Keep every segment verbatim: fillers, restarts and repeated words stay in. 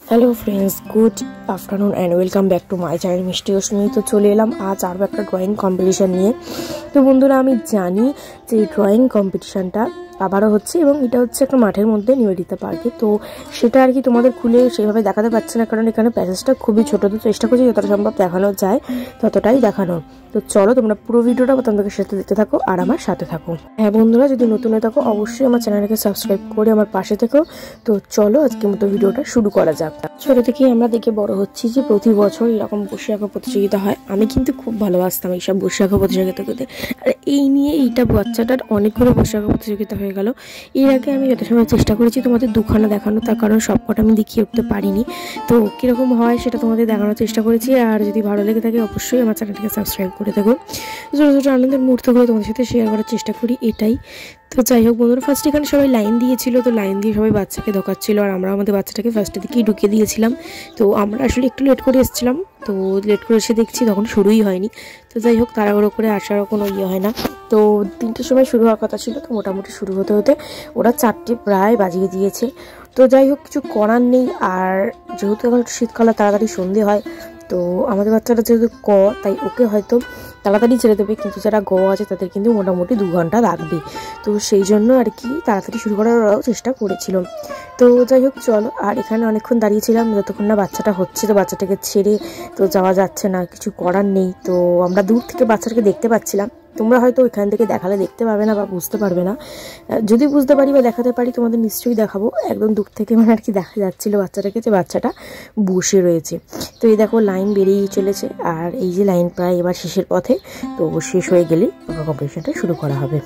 Hello friends, good afternoon and welcome back to my channel Mishti Ashtami. তো চলে এলাম আজ আরও একটা ড্রয়িং কম্পিটিশান নিয়ে। তো বন্ধুরা, আমি জানি যে এই ড্রয়িং কম্পিটিশানটা আবারও হচ্ছে এবং এটা হচ্ছে একটা মাঠের মধ্যে নিবেদিতা পার্কে। তো সেটা আর কি তোমাদের খুলে সেভাবে দেখাতে পারছে না, কারণ এখানে প্যাসেজটা খুবই ছোটো। তো চেষ্টা করছি যতটা সম্ভব দেখানো যায় ততটাই দেখানো। তো চলো তোমরা পুরো ভিডিওটা তোমাদের সাথে দেখতে থাকো আর আমার সাথে থাকো। হ্যাঁ বন্ধুরা, যদি নতুন হয়ে থাকো অবশ্যই আমার চ্যানেলকে সাবস্ক্রাইব করে আমার পাশে থেকো। তো চলো আজকের মতো ভিডিওটা শুরু করা যাক। ছোটো থেকেই আমরা দেখে বড় হচ্ছি যে প্রতি বছর এরকম বসে আঁকা প্রতিযোগিতা হয়। আমি কিন্তু খুব ভালোবাসতাম এইসব বসে আঁকা প্রতিযোগিতা করতে। আর এই নিয়ে এইটা বাচ্চাটার অনেকগুলো বসে আঁকা প্রতিযোগিতা হয়ে গেল। এর আগে আমি যথাসময় চেষ্টা করেছি তোমাদের দুখানা দেখানো, তার কারণ সবকটা আমি দেখিয়ে উঠতে পারিনি। তো কীরকম হয় সেটা তোমাদের দেখানোর চেষ্টা করেছি। আর যদি ভালো লেগে থাকে অবশ্যই আমার চ্যানেলটাকে সাবস্ক্রাইব করে দেবো। ছোটো ছোটো আনন্দের মুহূর্তগুলো তোমাদের সাথে শেয়ার করার চেষ্টা করি, এটাই। তো যাই হোক বন্ধুরা, ফার্স্ট এখানে সবাই লাইন দিয়েছিল। তো লাইন দিয়ে সবাই বাচ্চাকে ঢোকাচ্ছিল আর আমরা আমাদের বাচ্চাটাকে ফার্স্টের দিকেই ঢুকিয়ে দিয়েছিলাম। তো আমরা আসলে একটু লেট করে এসেছিলাম, তো লেট করে এসে দেখছি তখন শুরুই হয়নি। তো যাই হোক, তাড়াহুড়ো করে আসারও কোনো ইয়ে হয় না। তো তিনটের সময় শুরু হওয়ার কথা ছিল, তো মোটামুটি শুরু হতে হতে ওরা চারটে প্রায় বাজিয়ে দিয়েছে। তো যাই হোক, কিছু করার নেই। আর যেহেতু এখন শীতকালে তাড়াতাড়ি সন্ধে হয়, তো আমাদের বাচ্চাটা যেহেতু ক, তাই ওকে হয়তো তাড়াতাড়ি ছেড়ে দেবে, কিন্তু যারা গ আছে তাদের কিন্তু মোটামুটি দু ঘন্টা লাগবে। তো সেই জন্য আর কি তাড়াতাড়ি শুরু করার ওরাও চেষ্টা করেছিল। তো যাই হোক চলো, আর এখানে অনেকক্ষণ দাঁড়িয়েছিলাম যতক্ষণ না বাচ্চাটা হচ্ছে। তো বাচ্চাটাকে ছেড়ে তো যাওয়া যাচ্ছে না, কিছু করার নেই। তো আমরা দূর থেকে বাচ্চাটাকে দেখতে পাচ্ছিলাম। তোমরা হয়তো এখান থেকে দেখালে দেখতে পাবে না বা বুঝতে পারবে না। যদি বুঝতে পারি বা দেখাতে পারি তোমাদের নিশ্চয়ই দেখাবো। একদম দূর থেকে মানে আর কি দেখা যাচ্ছিলো বাচ্চাটাকে, যে বাচ্চাটা বসে রয়েছে। তো এই দেখো লাইন বেরিয়েই চলেছে, আর এই যে লাইন প্রায় এবার শেষের পথে। তো শেষ হয়ে গেলেই কম্পিটিশনটা শুরু করা হবে।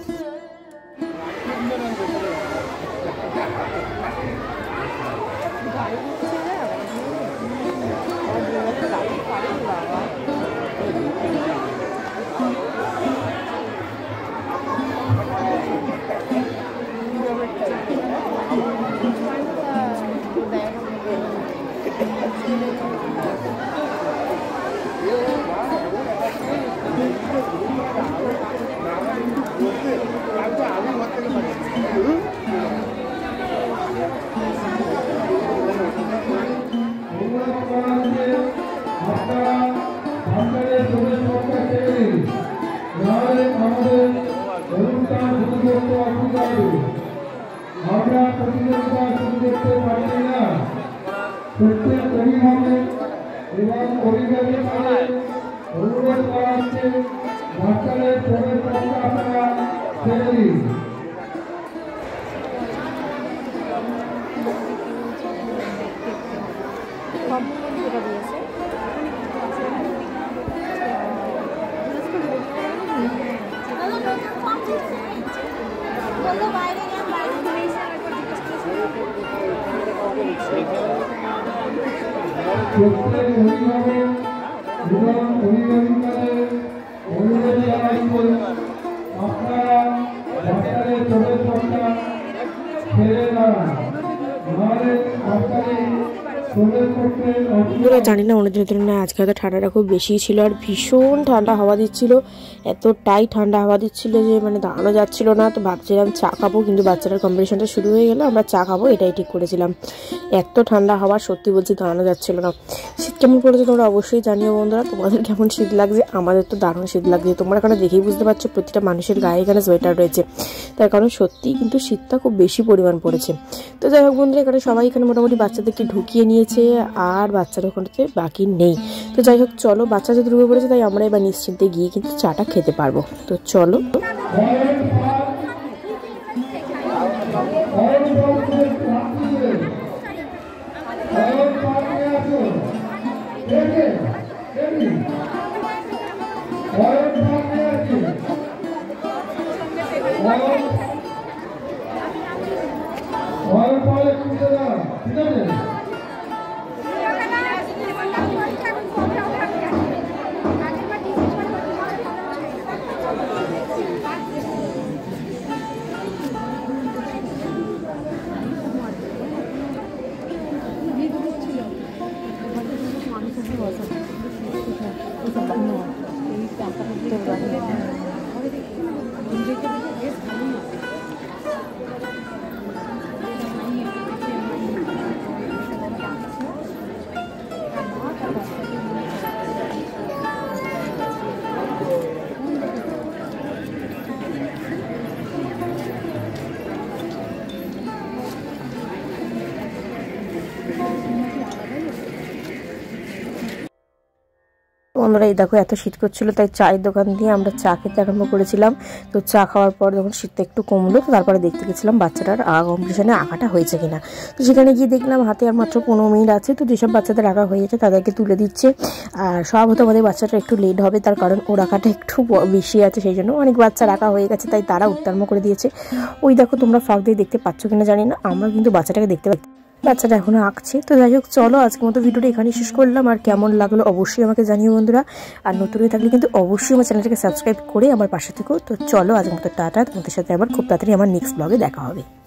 আমরা প্রতিযোগিতা শুরু করতে পারি না। প্রত্যেক অভিভাবক এবং অভিভাবকদের অনুরোধ করা হচ্ছে বাচ্চাদের প্রবেশ পত্র আপনারা ছেড়ে দিন। প্রত্যেক অভিভাবক এবং অভিভাবিকাদের অনুরোধ করা হচ্ছে আপনারা বাচ্চাদের প্রবেশ পত্র ছেড়ে দাঁড়ান, নাহলে বাচ্চাদের বন্ধুরা জানি না অনেকদিনের তুলনায় আজকে হয়তো ঠান্ডাটা খুব বেশি ছিল, আর ভীষণ ঠান্ডা হাওয়া দিচ্ছিল। এতটাই ঠান্ডা হাওয়া দিচ্ছিল যে মানে দাঁড়ানো যাচ্ছিল না। তো ভাবছিলাম চা খাবো, কিন্তু বাচ্চাটার কম্পিটিশনটা শুরু হয়ে গেল, আমরা চা খাবো এটাই ঠিক করেছিলাম। এত ঠান্ডা হাওয়া, সত্যি বলছি দাঁড়ানো যাচ্ছিল না। শীত কেমন পড়েছে তোমরা অবশ্যই জানিও বন্ধুরা, তোমাদের কেমন শীত লাগছে। আমাদের তো দারুণ শীত লাগছে। তোমরা এখানে দেখেই বুঝতে পারছো প্রতিটা মানুষের গায়ে এখানে সোয়েটার রয়েছে, তার কারণ সত্যিই কিন্তু শীতটা খুব বেশি পরিমাণ পড়েছে। তো যাই হোক বন্ধুরা, এখানে সবাই এখানে মোটামুটি বাচ্চাদেরকে ঢুকিয়ে নিয়েছে, আর বাচ্চারা ওখানে বাকি নেই। তো যাই হোক চলো, বাচ্চা যেহেতু ঢুকে পড়েছে তাই আমরা এবার নিশ্চিন্তে গিয়ে কিন্তু চাটা খেতে পারবো। তো চলো। বন্ধুরা এই দেখো এত শীত করছিল, তাই চায়ের দোকান দিয়ে আমরা চা খেতে আরম্ভ করেছিলাম। তো চা খাওয়ার পর যখন শীতটা একটু কমলো, তারপরে দেখতে গেছিলাম বাচ্চাটার আঁকা কম্পিটিশনে আঁকাটা হয়েছে কিনা। তো সেখানে গিয়ে দেখলাম হাতে আর মাত্র পনেরো মিনিট আছে। তো যেসব বাচ্চাদের আঁকা হয়ে গেছে তাদেরকে তুলে দিচ্ছে। আর স্বভাবত আমাদের বাচ্চাটা একটু লেট হবে, তার কারণ ওর আঁকাটা একটু বেশি আছে, সেই জন্য অনেক বাচ্চার আঁকা হয়ে গেছে, তাই তারা উত্তর্ম করে দিয়েছে। ওই দেখো তোমরা ফাঁক দিয়ে দেখতে পাচ্ছ কিনা জানি না, আমরা কিন্তু বাচ্চাটাকে দেখতে পাচ্ছি, বাচ্চাটা এখনো আঁকছে। তো যাই হোক, চলো আজকের মতো ভিডিওটা এখানেই শেষ করলাম। আর কেমন লাগলো অবশ্যই আমাকে জানিও বন্ধুরা। আর নতুন হয়ে থাকলে কিন্তু অবশ্যই আমার চ্যানেলটাকে সাবস্ক্রাইব করে আমার পাশে থেকো। তো চলো আজকের মতো টাটা, তোমাদের সাথে আবার খুব তাড়াতাড়ি আমার নেক্সট ব্লগে দেখা হবে।